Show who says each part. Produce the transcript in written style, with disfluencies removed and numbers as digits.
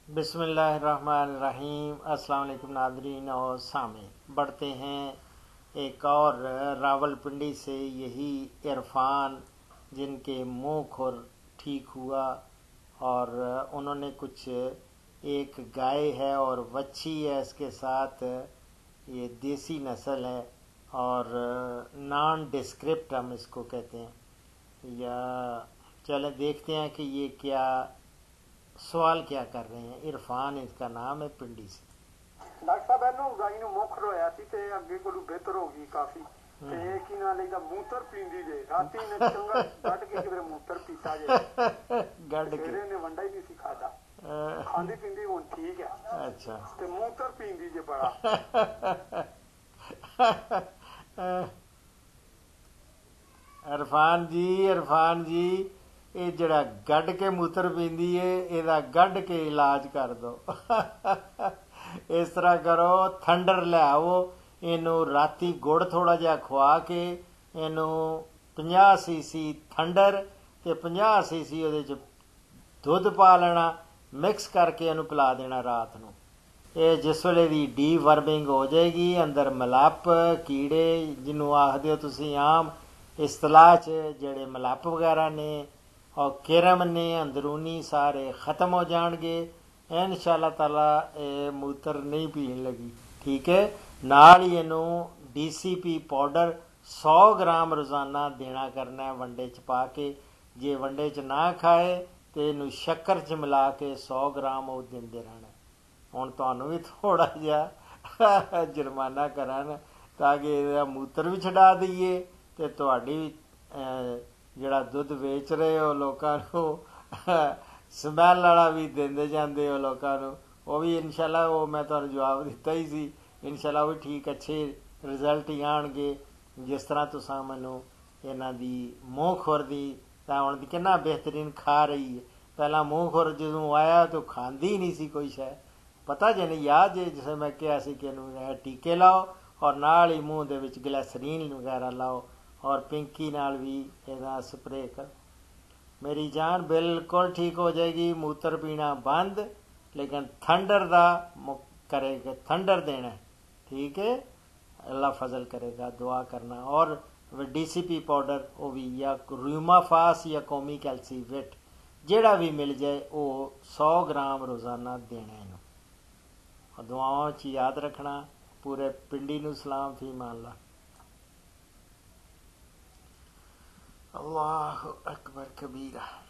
Speaker 1: बिस्मिल्लाहिर्रहमानिर्रहीम। अस्सलाम वालेकुम नाज़रीन और सामीन। बढ़ते हैं एक और रावलपिंडी से। यही इरफान जिनके मुंह खुर ठीक हुआ और उन्होंने कुछ एक गाय है और वच्छी है, इसके साथ ये देसी नस्ल है और नॉन डिस्क्रिप्ट हम इसको कहते हैं। या चले देखते हैं कि ये क्या सवाल क्या कर रहे हैं। इरफान इसका नाम है, पिंडी से।
Speaker 2: डॉक्टर साहब ਇਹਨੂੰ ਗਾਈ ਨੂੰ ਮੁੱਖ ਰੋਇਆ ਸੀ ਤੇ ਅੱਗੇ ਕੋਲੋਂ ਬਿਹਤਰ ਹੋ ਗਈ ਕਾਫੀ ਤੇ ਇਹ ਕੀ ਨਾਲ ਇਹਦਾ ਮੂਤਰ ਪੀਂਦੀ ਜੇ ਰਾਤੀ ਨੇ ਚੰਗਾ ਗੱਡ ਕੇ ਕਿਧਰੇ ਮੂਤਰ ਪੀਤਾ ਜੇ ਗੱਡ ਕੇ ਇਹਨੇ ਵੰਡਾ ਹੀ ਨਹੀਂ ਸੀ ਖਾਦਾ ਖਾਂਦੀ ਪੀਂਦੀ ਹੁਣ ਠੀਕ ਹੈ। ਅੱਛਾ ਤੇ ਮੂਤਰ ਪੀਂਦੀ ਜੇ ਬੜਾ
Speaker 1: इरफान जी ये जड़ा गढ़ के मूत्र पींदी है, ਇਹਦਾ गढ़ के इलाज कर दो। इस तरह करो, थंडर ले आओ, इनू राती गुड़ थोड़ा जिहा खुआ के इनू 50 सीसी थंडर ते 50 सीसी ਉਹਦੇ ਚ ਦੁੱਧ ਪਾ ਲੈਣਾ, मिक्स करके इनू पिला देना रात ਨੂੰ। ਇਹ ਜਿਸ ਵੇਲੇ ਦੀ ਡੀਵਰਮਿੰਗ ਹੋ ਜਾਏਗੀ, ਅੰਦਰ ਮਲੱਪ ਕੀੜੇ ਜਿਹਨੂੰ ਆਖਦੇ ਹੋ ਤੁਸੀਂ ਆਮ ਇਸਤਲਾਹ 'ਚ, ਜਿਹੜੇ ਮਲੱਪ ਵਗੈਰਾ ਨੇ और किरम ने अंदरूनी सारे ख़त्म हो जाएंगे इंशाअल्लाह ताला। मूत्र नहीं पीन लगी, ठीक है। नाल ही इनू DCP पाउडर 100 ग्राम रोज़ाना देना करना है वंडे च पा के। जे वंडे च ना खाए तो इनू शक्कर च मिला के 100 ग्राम वो देंदे रहना। हुण तुहानू भी थोड़ा जिहा जुर्माना करन ताकि इहदा मूत्र भी छड़ा दईए ते तुहाडी ਜਿਹੜਾ ਦੁੱਧ ਵੇਚ ਰਹੇ ਹੋ ਲੋਕਾਂ ਨੂੰ ਸਮੈਲ ਵਾਲਾ ਵੀ ਦਿੰਦੇ ਜਾਂਦੇ ਹੋ ਲੋਕਾਂ ਨੂੰ, ਉਹ ਵੀ ਇਨਸ਼ਾਅੱਲਾ ਉਹ ਮੈਂ ਤੁਹਾਨੂੰ ਜਵਾਬ ਦਿੱਤਾ ਹੀ ਸੀ। ਇਨਸ਼ਾਅੱਲਾ ਉਹ ਵੀ ਠੀਕ ਅੱਛੇ ਰਿਜ਼ਲਟ ਹੀ ਆਉਣਗੇ। ਜਿਸ ਤਰ੍ਹਾਂ ਤੁਸੀਂ ਮੈਨੂੰ ਇਹਨਾਂ ਦੀ ਮੂੰਹ ਖੁਰ ਦੀ ਤਾਂ ਹੁਣ ਕਿੰਨਾ ਬਿਹਤਰੀਨ ਖਾ ਰਹੀ ਹੈ। ਪਹਿਲਾਂ ਮੂੰਹ ਖੁਰ ਜਦੋਂ ਆਇਆ ਤਾਂ ਖਾਂਦੀ ਹੀ ਨਹੀਂ ਸੀ ਕੋਈ ਸ਼ੈ, ਪਤਾ ਜੇ ਨਹੀਂ ਯਾਦ ਜੇ ਜਿਸ ਮੈਂ ਕਿਹਾ ਸੀ ਕਿ ਇਹਨੂੰ ਟੀਕੇ ਲਾਓ ਔਰ ਨਾਲ ਹੀ ਮੂੰਹ ਦੇ ਵਿੱਚ ਗਲੈਸਰੀਨ ਵਗੈਰਾ ਲਾਓ और पिंकी नाल भी ਇਹਦਾ स्प्रे कर। मेरी जान बिल्कुल ठीक हो जाएगी। मूत्र पीना बंद, लेकिन थंडर दा करेगा, थंडर देना, ठीक है। अल्लाह फजल करेगा, दुआ करना। और DCP पाउडर वो भी, या रूमाफास या कौमी कैल्सीवेट जेड़ा भी मिल जाए वो 100 ग्राम रोज़ाना देना इनू। और दुआओं च याद रखना। पूरे पिंडी नू सलाम, फी मान ला। अल्लाहु अकबर कबीरा।